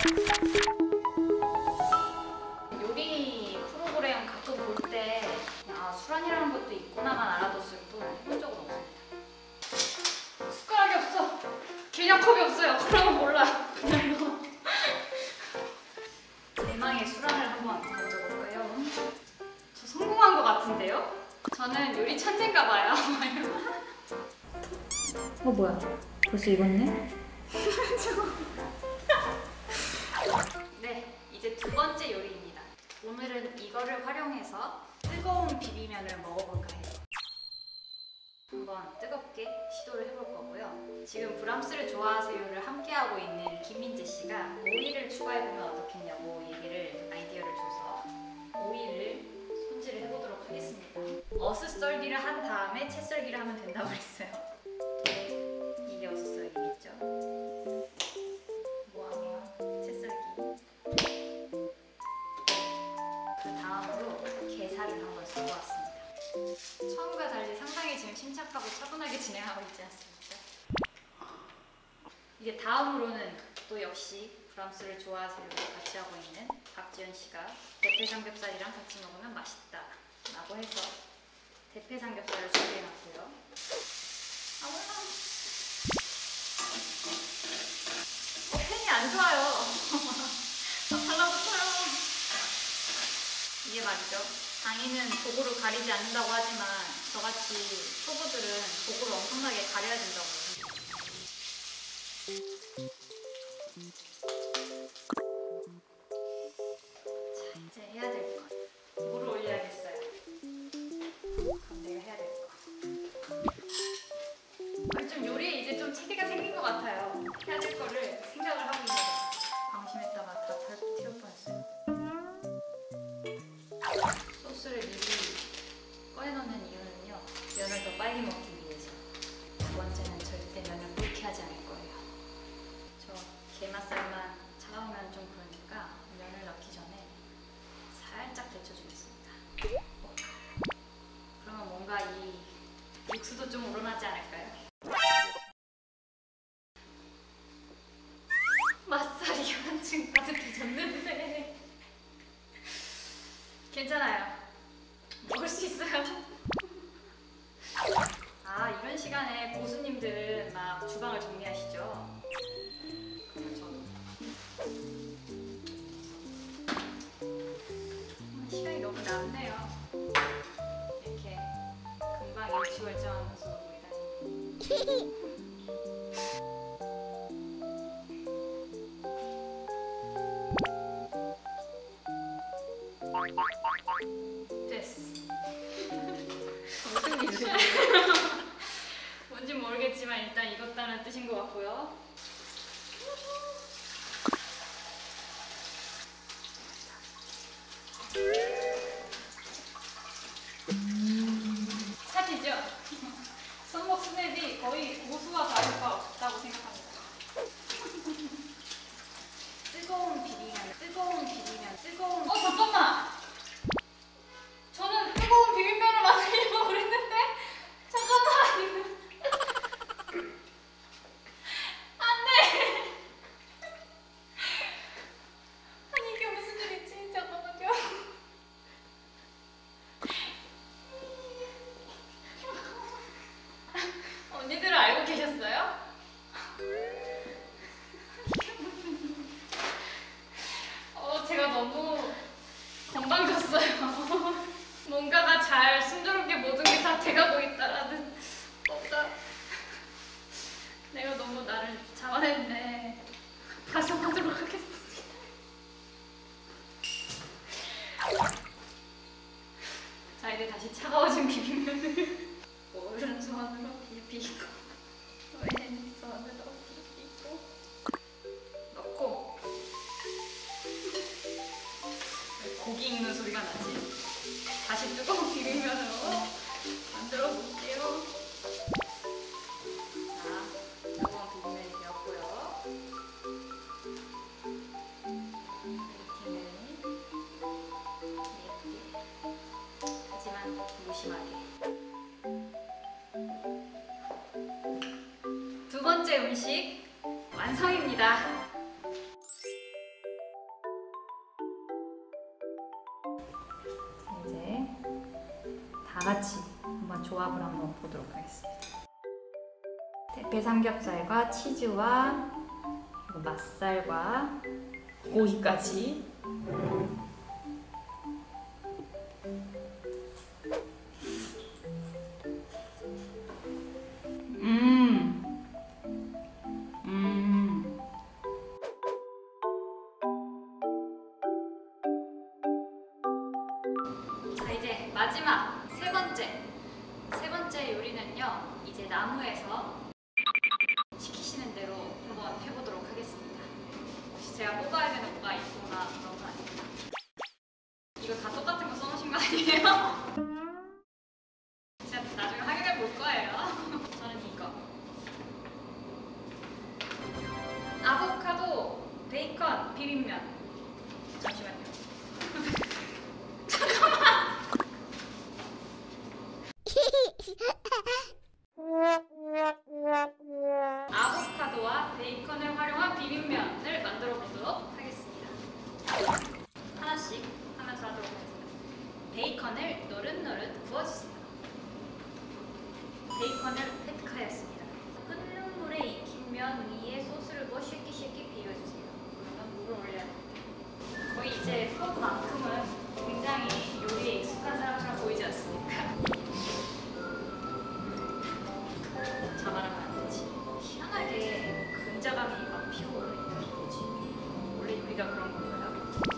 요리 프로그램 가끔 볼 때 수란이라는 것도 있구나만 알아뒀을 뿐 해본 적은 없습니다. 숟가락이 없어. 계량컵이 없어요. 그러면 몰라. 그냥 넣어. 대망의 수란을 한번 던져볼까요? 저 성공한 것 같은데요? 저는 요리 천재인가 봐요. 뭐야? 벌써 익었네? 네, 이제 두 번째 요리입니다. 오늘은 이거를 활용해서 뜨거운 비빔면을 먹어볼까 해요. 한번 뜨겁게 시도를 해볼 거고요. 지금 브람스를 좋아하세요를 함께하고 있는 김민재 씨가 오이를 추가해보면 어떻겠냐고 아이디어를 줘서 오이를 손질을 해보도록 하겠습니다. 어슷썰기를 한 다음에 채썰기를 하면 된다고 했어요. 이게 어슷썰기겠죠? 채썰기. 그 다음으로 게살을 한번 썰어왔습니다. 처음과 달리 상당히 지금 침착하고 차분하게 진행하고 있지 않습니까? 이제 다음으로는 또 역시 브람스를 좋아하세요 같이 하고 있는 박지연 씨가 대패 삼겹살이랑 같이 먹으면 맛있다 라고 해서 대패 삼겹살을 준비해놨고요. 팬이 안 좋아요. 달라붙어요. 이게 말이죠. 장인은 도구를 가리지 않는다고 하지만 저같이 초보들은 도구를 엄청나게 가려야 된다고요. 자, 이제 해야 될 것. 물을 올려야겠어요. 그럼 내가 해야 될 것. 좀 요리에 이제 좀 체계가 생긴 것 같아요. 해야 될 거를 생각을 하고 있는데 방심했다가 다 튀울 뻔했어요. 소스를 미리 꺼내놓는 이유는요, 면을 더 빨리 먹기 위해서. 두 번째는 절대 면을 불쾌하지 않을 거예요. 저 게맛살만 차가우면 좀 그러니까 면을 넣기 전에 살짝 데쳐주겠습니다. 그러면 뭔가 이 육수도 좀 우러나지 않을까요? 맛살이 한층 따뜻해졌는데 괜찮아요. 먹을 수 있어요. 이런 시간에 고수님들은 막 주방을 정리하시죠. 그러면 저도 시간이 너무 남네요. 이렇게 금방 일취월장하면서 놀고 있다니. 됐어. 무슨 일이야? 뭔진 모르겠지만 일단 익었다는 뜻인 것 같고요. 사실죠? 손목 스냅이 거의 고수와 다를 바 없다고 생각합니다. 뜨거운 비빔면. 잠깐만! 저는 뜨거운 비빔면을 만들려고 그랬는데? 잠깐만! 안 돼! 아니, 이게 무슨 일이지? 잠깐만요. 언니들은 알고 계셨어요? 제가 너무 건방졌어요. 뭔가가 잘 순조롭게 모든 게 다 돼가고 있다라는 내가 너무 나를 잡아냈네. 가성하도록 하겠습니다. 자, 이제 다시 차가워진 비빔면을 오른손으로 비비고 왼손으로 비비고 넣고 고기 익는 소리가 나지? 다시 뜨거운 비빔면으로 만들어 볼게요. 자, 뜨거운 비빔면이 되었고요. 이렇게는 예쁘게, 하지만 무심하게. 두 번째 음식 완성입니다. 이제 다 같이 한번 조합을 한번 보도록 하겠습니다. 대패 삼겹살과 치즈와 그리고 맛살과 고기까지. 자, 이제 마지막 세 번째 요리는요, 이제 나무에서 시키시는 대로 한번 해보도록 하겠습니다. 혹시 제가 뽑아야 되는 뭐가 있거나 그런 거 아닙니다. 이거 다 똑같은 거 써놓으신 거 아니에요? 제가 나중에 확인해 볼 거예요. 저는 이거 아보카도 베이컨 비빔면. 잠시만요. 아보카도와 베이컨을 활용한 비빔면을 만들어 보도록 하겠습니다. 하나씩 하면서 하도록 하겠습니다. 베이컨을 노릇노릇 구워주세요. 베이컨을 획득하였습니다. 끓는 물에 익힌 면 위에 소스를 부어 쉽게 비벼주세요. 그러면 물을 올려야 됩니다. 거의 이제 컵만큼은 굉장히 요리에 익숙한 사람처럼 보이지 않습니까? 자말하면 안 되지. 희한하게 근자감이 막 피어오르니까 뭐지? 원래 요리가 그런 건가요?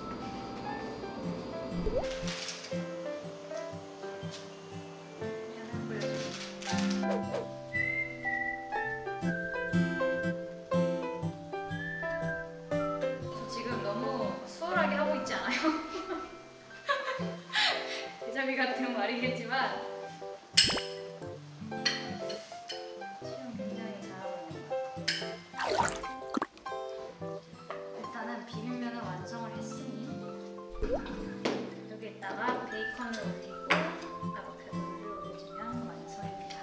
미안해, 보여줘. 저 지금 너무 수월하게 하고 있지 않아요? 대자비 같은 말이겠지만 일단은 비빔면을 완성을 했으니 여기에다가 베이컨을 올리고 아보카도를 올려주면 완성입니다.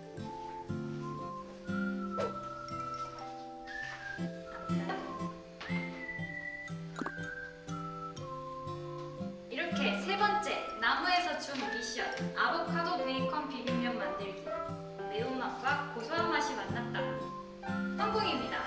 이렇게 세 번째 나무에서 준 미션 아보카도 베이컨 비빔면 만들기. 매운맛과 고소한 맛이 만났다. 성공입니다.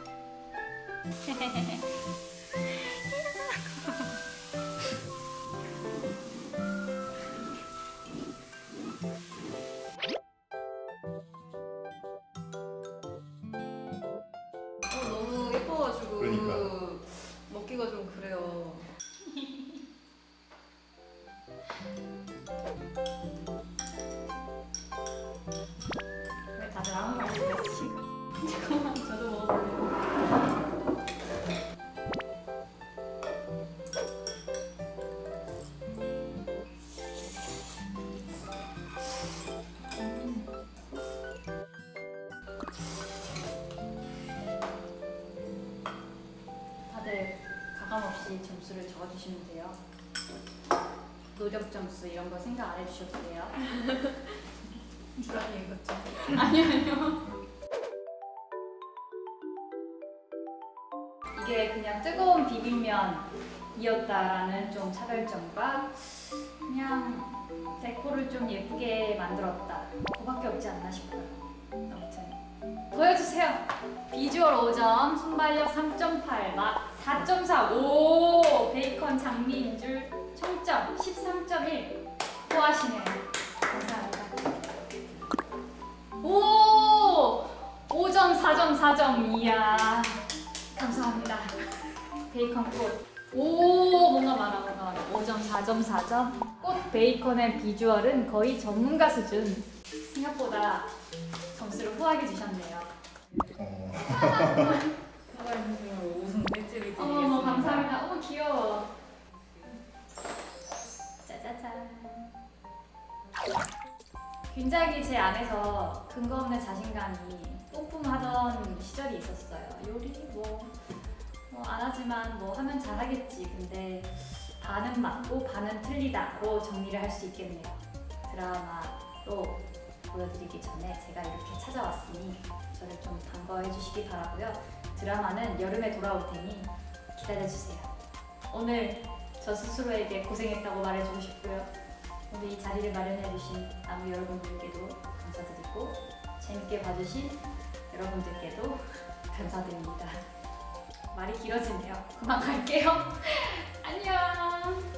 너무 예뻐가지고 그러니까. 먹기가 좀 그래요. 왜 다들 아무 말도 안 했지? 잠깐만, 저도 먹어볼래요. 다들 가감없이 점수를 적어주시면 돼요. 노력 점수 이런 거 생각 안 해주셔도 돼요. 불안해 이것도. 아니요. 이게 그냥 뜨거운 비빔면이었다라는 좀 차별점과 그냥 데코를 좀 예쁘게 만들었다. 그거밖에 없지 않나 싶어요. 아무튼 보여주세요. 비주얼 5점, 순발력 3.8, 맛 4.4. 오, 베이컨 장미인 줄 총점 13.1. 고하시네요. 감사합니다. 오! 5점, 4점, 4점. 이야. 감사합니다. 베이컨 꽃. 오, 뭔가 많아. 5점, 4점, 4점. 꽃 베이컨의 비주얼은 거의 전문가 수준. 생각보다 점수를 후하게 주셨네요. 사과해주세요. 우승 횟집이 어머, 감사합니다. 어머, 귀여워. 짜자잔. 굉장히 제 안에서 근거 없는 자신감이 뿜뿜하던 시절이 있었어요. 요리 안 하지만 뭐 하면 잘하겠지. 근데 반은 맞고 반은 틀리다로 정리를 할 수 있겠네요. 드라마로 보여드리기 전에 제가 이렇게 찾아왔으니 저를 좀 반가워해 주시기 바라고요. 드라마는 여름에 돌아올 테니 기다려주세요. 오늘 저 스스로에게 고생했다고 말해주고 싶고요. 오늘 이 자리를 마련해주신 아무 여러분들께도 감사드리고 재밌게 봐주신 여러분들께도 감사드립니다. 말이 길어지네요. 그만 갈게요. 안녕.